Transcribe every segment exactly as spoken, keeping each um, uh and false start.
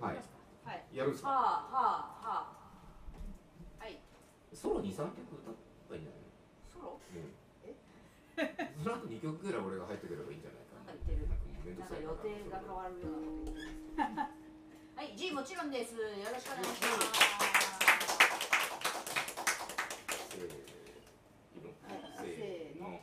はい。 はい。 やるんですか。 はあはあはあ。はい。 ソロに、さんきょく歌ったらいいんじゃないの。 ソロ？ うん。え？その後にきょくぐらい俺が入ってくればいいんじゃないかな。 なんか言ってる。 なんかもうめんどくさいから。 なんか予定が変わるような。はい、G もちろんです。よろしくお願いします。 せーの。せーの。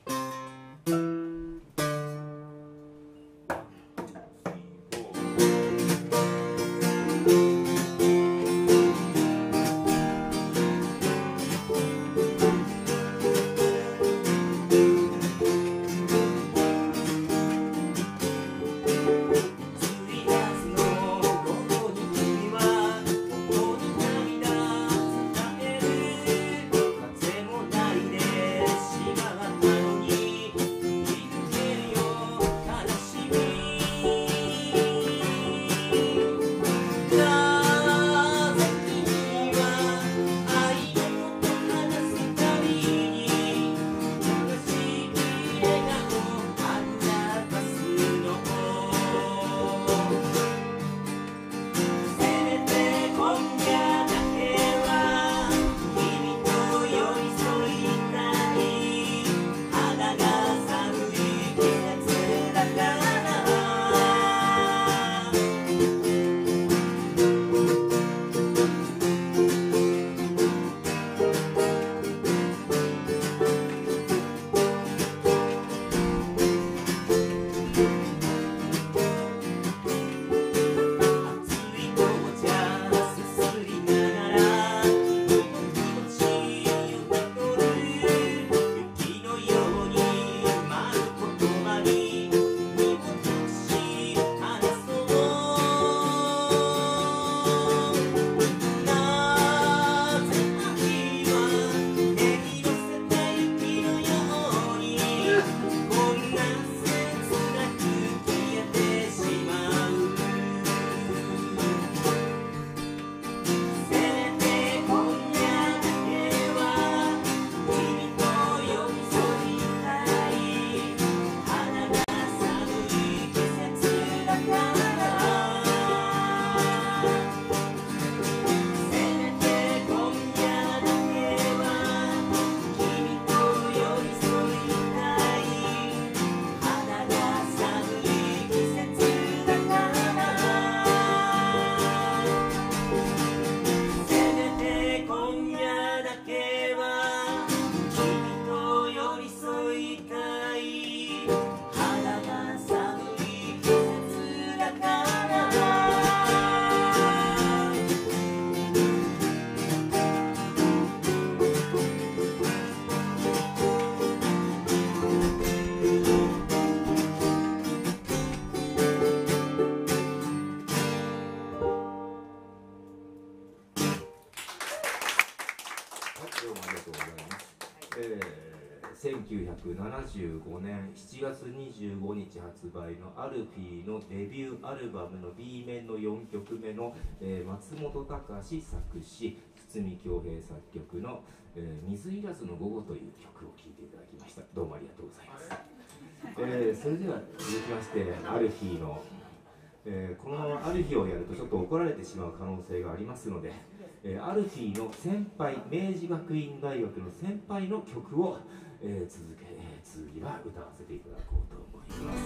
せんきゅうひゃくななじゅうごねんしちがつにじゅうごにち発売のアルフィーのデビューアルバムの B 面のよんきょくめの、えー、松本隆作詞、堤恭平作曲の、えー「水入らずの午後」という曲を聴いていただきました。どうもありがとうございます。えー、それでは続きましてアルフィーの、えー、このままアルフィーをやるとちょっと怒られてしまう可能性がありますので、えー、アルフィーの先輩、明治学院大学の先輩の曲を、えー、続け、えー、次は歌わせていただこうと思います。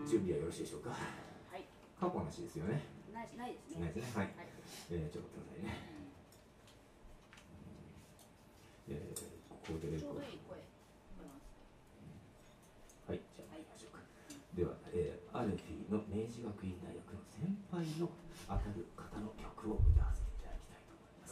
準備はよろしいでしょうか。はい。過去の話ですよね。 ないないですね。 ないですね。はい。はい、えー、ちょっと待ってくださいね。えー、ここでレコード。ちょうどいい声。はい、じゃあ行きましょうか。では、えー、アルフィーの明治学院大学の先輩の当たる方の曲を歌わせていただきたいと思います。「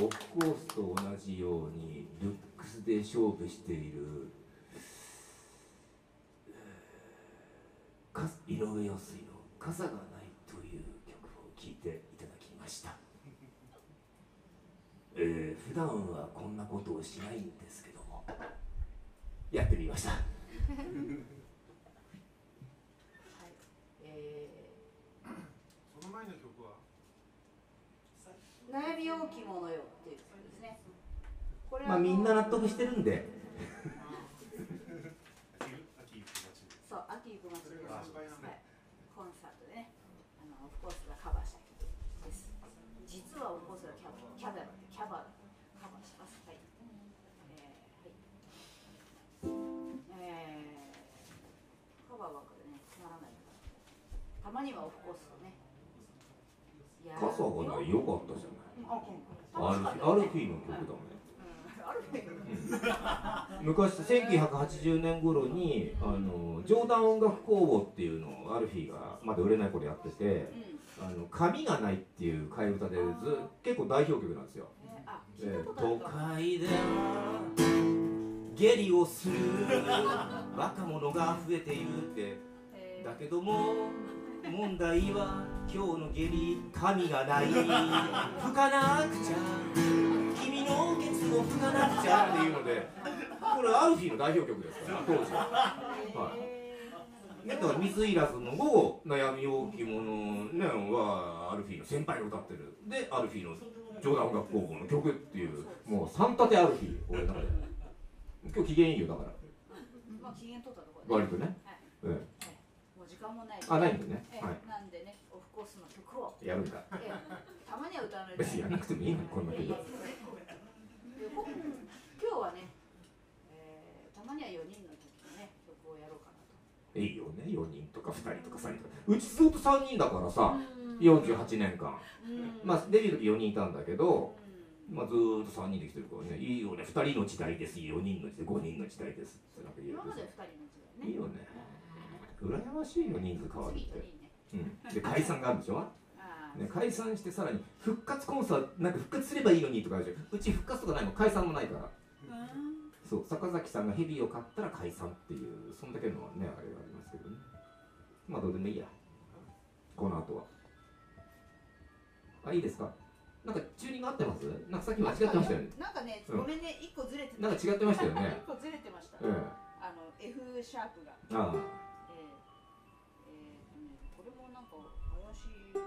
オフコースと同じようにルックスで勝負しているか井上陽水の「傘がない」という曲を聴いていただきました。えー、普段はこんなことをしないんですけどもやってみました。 その前の曲は悩み大きいものよっていうことですね。これはまあみんな納得してるんで秋行く街でそう、秋行く街で、はい、 それが失敗なんだコンサートでね、あのオフコースがカバーした曲です。実はオフコースがキャバキャバキャバカバーします。はい。えー、はい。えー、カバーばっかりね、つまらないから。たまにはオフコースをね。 傘がないよかったじゃない。アルフアルフィーの曲だね。 アルフィー昔せんきゅうひゃくはちじゅうねん頃にあのジョーダン音楽工房っていうのをアルフィーがまだ売れない頃やってて「あの髪がない」っていう替え歌でず結構代表曲なんですよ。で都会で下痢をする若者が増えているってだけども問題は今日の下痢髪がない拭かなくちゃ君のケツを拭かなくちゃっていうのでこれアルフィーの代表曲ですから当時はいだから水いらずの午後悩み大きいものねはアルフィーの先輩が歌ってるでアルフィーのジョーダン音楽工房の曲っていうもう三立てアルフィー俺の中で今日機嫌いいよだからまあ機嫌取ったところ割とね、 はいうん、 もう時間もないあないんでね、 えはい、 なんでねオフコースの曲をやるんだえたまには歌わないと別にやらなくてもいいのにこんな曲今日はね、えー、たまにはよにんの時のね曲をやろうかなと。 いいよねよにんとかふたりとかさんにんとかうちずっとさんにんだからさよんじゅうはちねんかんまあデビューの時よにんいたんだけどまあずーっとさんにんで来てるからねいいよねふたりの時代ですよにんの時代ごにんの時代ですってなんか言う今までふたりの時代ねいいよね羨ましいよ人数変わるって次よにんねうんで解散があるでしょあーね、解散してさらに復活コンサートなんか復活すればいいのにとかあるじゃんうち復活とかないもん解散もないからそう坂崎さんがヘビを買ったら解散っていうそんだけのねあれがありますけどねまあどうでもいいやこの後はあいいですかなんかチューニング合ってますなんかさっき間違ってましたよねなんかね、 うんごめんね、いっこずれてたなんか違ってましたよねいっこずれてました、 うんあの F シャープがああえー、えーとね、これもなんか怪しい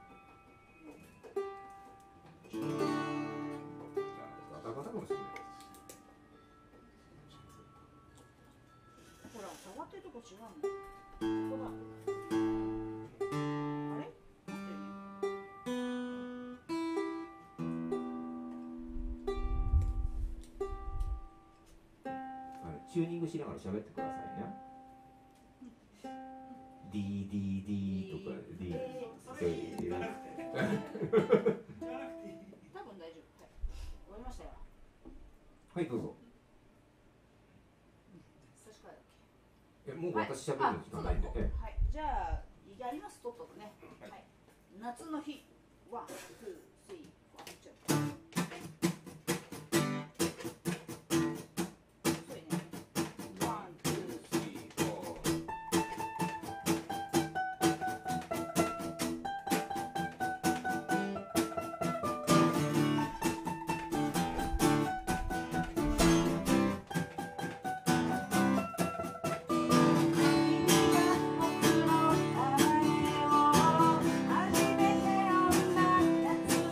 ガタガタかもしれないほら、触ってるとこ違うのほらあれ待ってねあのチューニングしながら喋ってくださいね ディーディーディー とか D そういう多分大丈夫、はい、終わりましたよはいどうぞ差し替えだっえもうけ私喋る時間ないんで、 はい、 えはい、じゃあやりますとっととね、はい、夏の日ワン、ツー、スリー、ワン、ツー「初めて女夏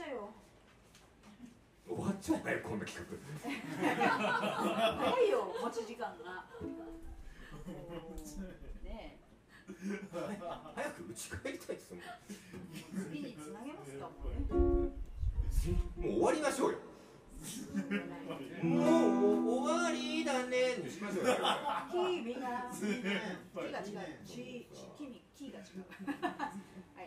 ゃうよ。 終わっちゃうねこんな企画。 早いよ持ち時間が。ねえ。 早く家帰りたいですもん。 次につなげますかもうね。 もう終わりましょうよ。もう終わりだねにしましょうよ。 君がキーが違う。キ君キーが違う。はい。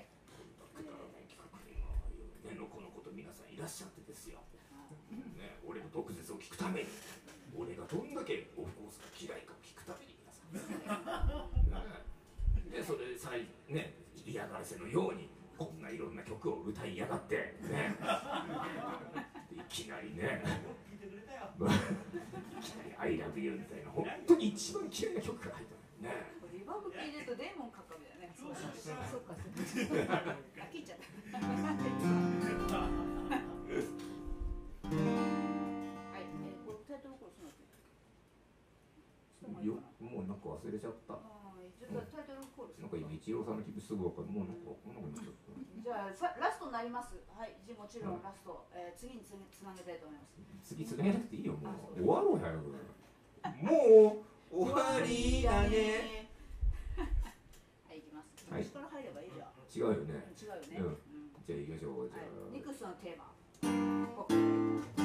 ねのこのこと皆さんいらっしゃってですよ。ね、俺の毒舌を聞くために、俺がどんだけオフコースが嫌いかを聞くために皆さん。でそれさえね嫌がらせのようにこんないろんな曲を歌いやがってね。いきなりね。いきなり「I love you」みたいな本当に一番嫌いな曲が入ったのね。 リバーブ聞いてるとデーモンかかるよね。そうそうそう。そうかそうか。飽きちゃった。はい、えー、これタイトルコールするのよもうなんか忘れちゃった。 ああ、ちょっとタイトルコールするなんか今一郎さんの気分すぐ分かる。もうなんかこんなことになっちゃった。 じゃあさラストになります。はい、もちろんラスト、えー、次につつなげたいと思います。 次つなげなくていいよもう。終わろう早く。もう終わりだね。 はい、いきます。 はい口から入ればいいじゃん。 違うよね。 違うよね。 うんうん、 じゃあ行きましょう。じゃはい、 あ。 ニクスのテーマ。ここ